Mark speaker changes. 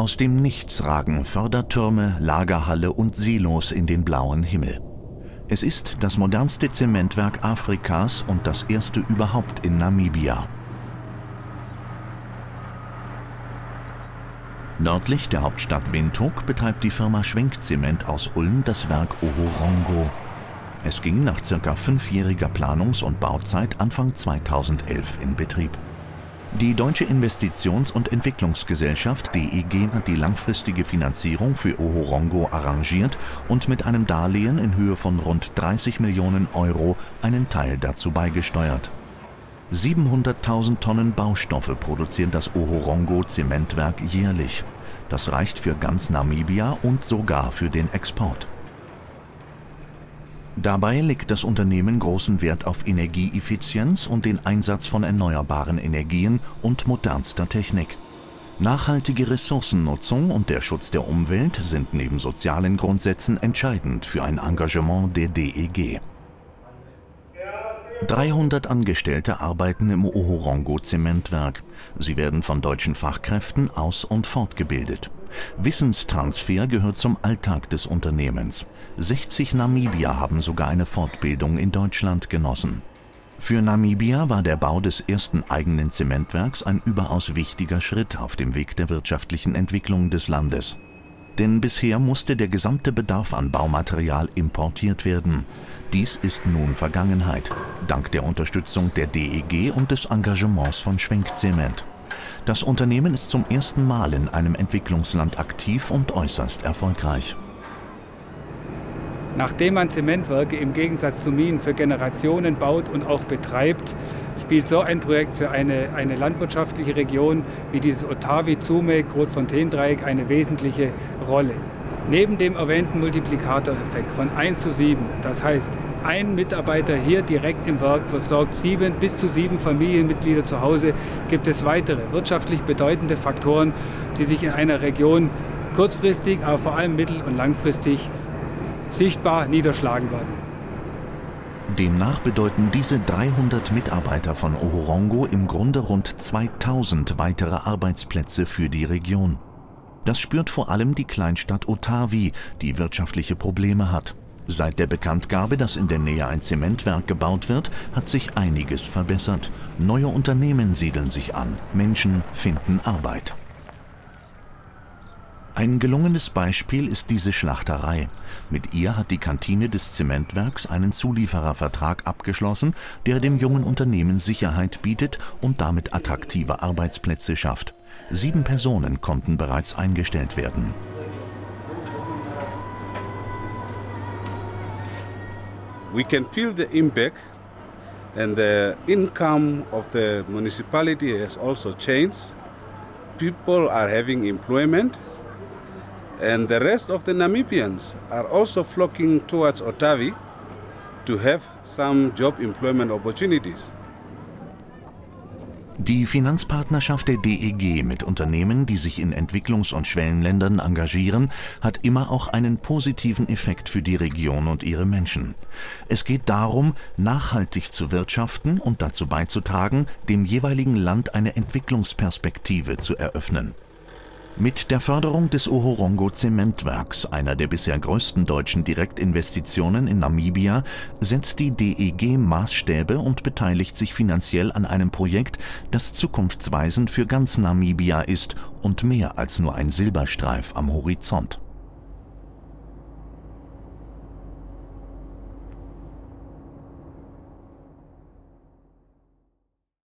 Speaker 1: Aus dem Nichts ragen Fördertürme, Lagerhalle und Silos in den blauen Himmel. Es ist das modernste Zementwerk Afrikas und das erste überhaupt in Namibia. Nördlich der Hauptstadt Windhoek betreibt die Firma Schwenk Zement aus Ulm das Werk Ohorongo. Es ging nach ca. 5-jähriger Planungs- und Bauzeit Anfang 2011 in Betrieb. Die Deutsche Investitions- und Entwicklungsgesellschaft DEG hat die langfristige Finanzierung für Ohorongo arrangiert und mit einem Darlehen in Höhe von rund 30 Millionen Euro einen Teil dazu beigesteuert. 700.000 Tonnen Baustoffe produziert das Ohorongo Zementwerk jährlich. Das reicht für ganz Namibia und sogar für den Export. Dabei legt das Unternehmen großen Wert auf Energieeffizienz und den Einsatz von erneuerbaren Energien und modernster Technik. Nachhaltige Ressourcennutzung und der Schutz der Umwelt sind neben sozialen Grundsätzen entscheidend für ein Engagement der DEG. 300 Angestellte arbeiten im Ohorongo Zementwerk. Sie werden von deutschen Fachkräften aus- und fortgebildet. Wissenstransfer gehört zum Alltag des Unternehmens. 60 Namibier haben sogar eine Fortbildung in Deutschland genossen. Für Namibia war der Bau des ersten eigenen Zementwerks ein überaus wichtiger Schritt auf dem Weg der wirtschaftlichen Entwicklung des Landes. Denn bisher musste der gesamte Bedarf an Baumaterial importiert werden. Dies ist nun Vergangenheit, dank der Unterstützung der DEG und des Engagements von Schwenk Zement. Das Unternehmen ist zum ersten Mal in einem Entwicklungsland aktiv und äußerst erfolgreich.
Speaker 2: Nachdem man Zementwerke im Gegensatz zu Minen für Generationen baut und auch betreibt, spielt so ein Projekt für eine landwirtschaftliche Region wie dieses Otavi-Tsumeb-Grootfontein-Dreieck eine wesentliche Rolle. Neben dem erwähnten Multiplikatoreffekt von 1:7, das heißt, ein Mitarbeiter hier direkt im Werk versorgt bis zu 7 Familienmitglieder zu Hause, gibt es weitere wirtschaftlich bedeutende Faktoren, die sich in einer Region kurzfristig, aber vor allem mittel- und langfristig sichtbar niederschlagen werden.
Speaker 1: Demnach bedeuten diese 300 Mitarbeiter von Ohorongo im Grunde rund 2000 weitere Arbeitsplätze für die Region. Das spürt vor allem die Kleinstadt Otavi, die wirtschaftliche Probleme hat. Seit der Bekanntgabe, dass in der Nähe ein Zementwerk gebaut wird, hat sich einiges verbessert. Neue Unternehmen siedeln sich an, Menschen finden Arbeit. Ein gelungenes Beispiel ist diese Schlachterei. Mit ihr hat die Kantine des Zementwerks einen Zulieferervertrag abgeschlossen, der dem jungen Unternehmen Sicherheit bietet und damit attraktive Arbeitsplätze schafft. 7 Personen konnten bereits eingestellt werden.
Speaker 3: We can feel the impact, and the income of the municipality has also changed. People are having employment, and the rest of the Namibians are also flocking towards Otavi to have some job employment opportunities.
Speaker 1: Die Finanzpartnerschaft der DEG mit Unternehmen, die sich in Entwicklungs- und Schwellenländern engagieren, hat immer auch einen positiven Effekt für die Region und ihre Menschen. Es geht darum, nachhaltig zu wirtschaften und dazu beizutragen, dem jeweiligen Land eine Entwicklungsperspektive zu eröffnen. Mit der Förderung des Ohorongo Zementwerks, einer der bisher größten deutschen Direktinvestitionen in Namibia, setzt die DEG Maßstäbe und beteiligt sich finanziell an einem Projekt, das zukunftsweisend für ganz Namibia ist und mehr als nur ein Silberstreif am Horizont.